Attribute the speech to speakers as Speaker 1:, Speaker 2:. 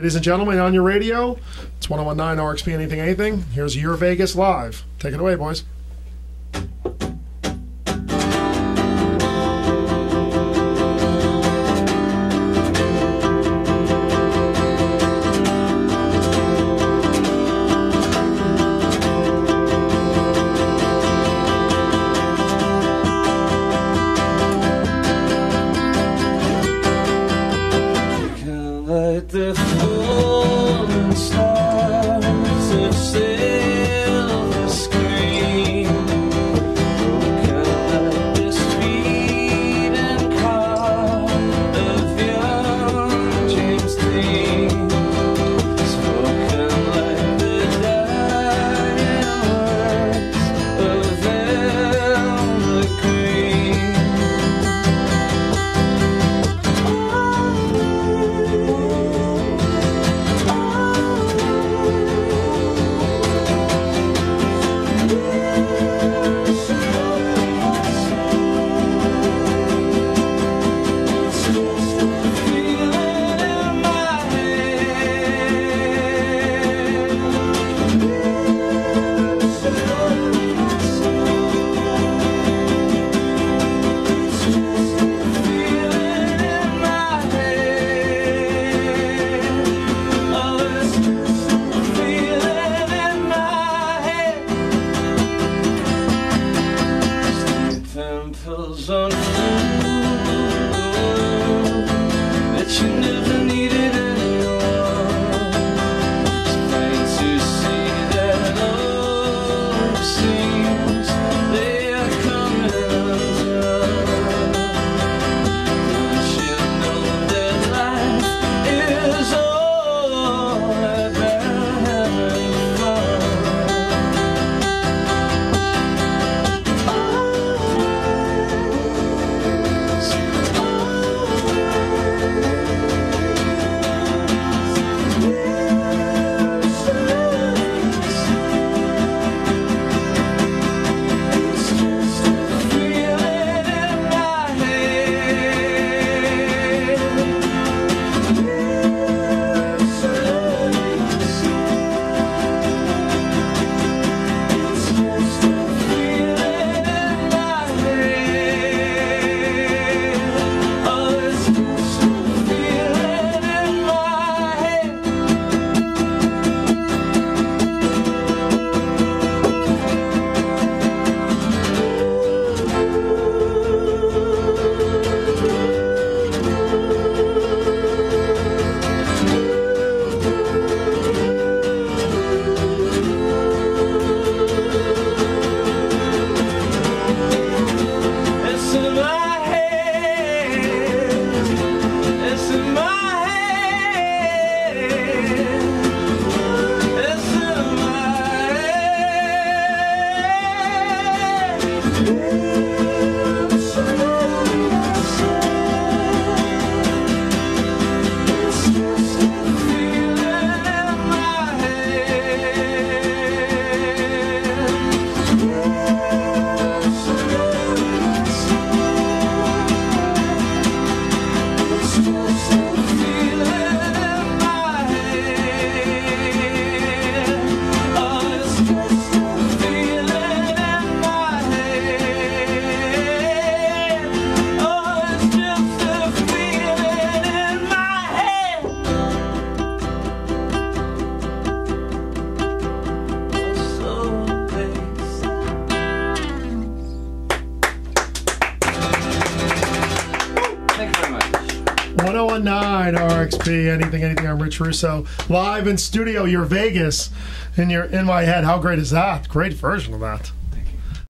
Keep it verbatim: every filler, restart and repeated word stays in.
Speaker 1: Ladies and gentlemen, on your radio, it's one oh one point nine R X P Anything Anything. Here's Your Vegas Live. Take it away, boys.
Speaker 2: The falling stars of silver screen, broken like the speeding car of young James Dean, spoken like the dying words of Velvet Green. Pimples on that you never needed anymore. It's plain to see that all it seems they are coming undone. Don't you know that life is all about having fun?
Speaker 1: one oh one point nine R X P Anything Anything. I'm Rich Russo, live in studio. Your Vegas in your in my head. How great is that? Great version of that.